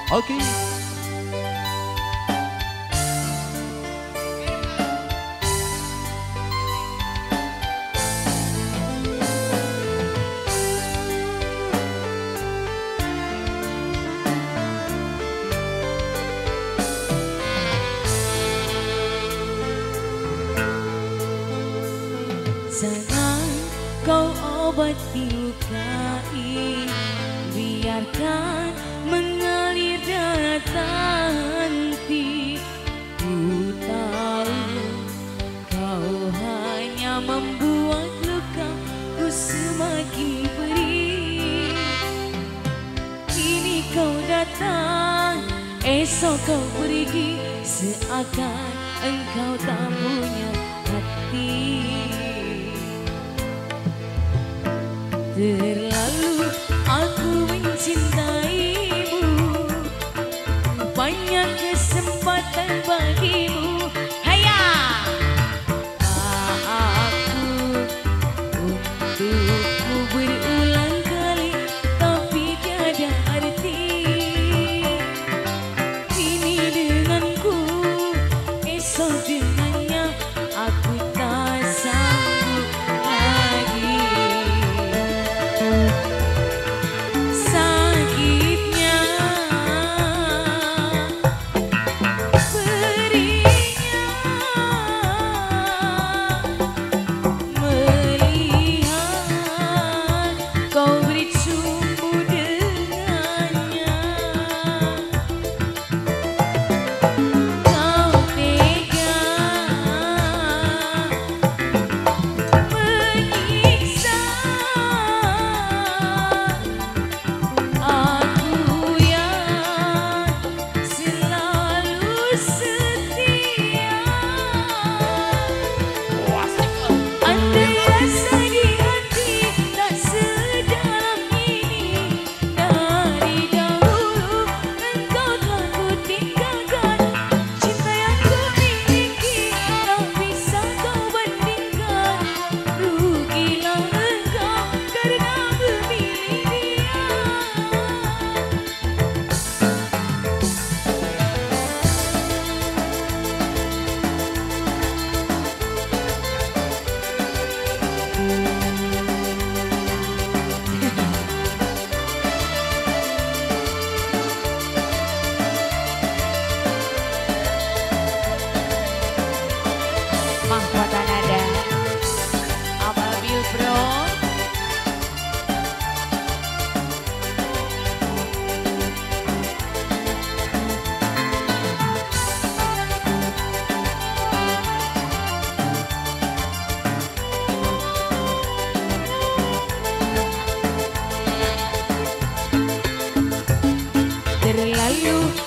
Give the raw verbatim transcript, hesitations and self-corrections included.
Oke. Jangan kau obati luka ini, biarkan mengalir darah hati. Ku tahu kau hanya membuat lukaku semakin perih. Kini kau datang, esok kau pergi, seakan engkau tak punya hati. Terlalu aku mencintaimu, banyak kesempatan bagimu. Haya, aku untukmu berulang kali, tapi tiada arti. Kini denganku, esok dengannya, aku tak sanggup lagi. Sakitnya, perihnya, melihat kau bercumbu dengannya. Kau tega menyiksa aku yang selalu setia. Andai rasa di hati tak sedalam ini, dari dahulu engkau telah kutinggalkan. Cinta yang kumiliki tak bisa kau bandingkan. Rugilah engkau karena memilih dia. Mahkota nada Ababil Pro. Terlalu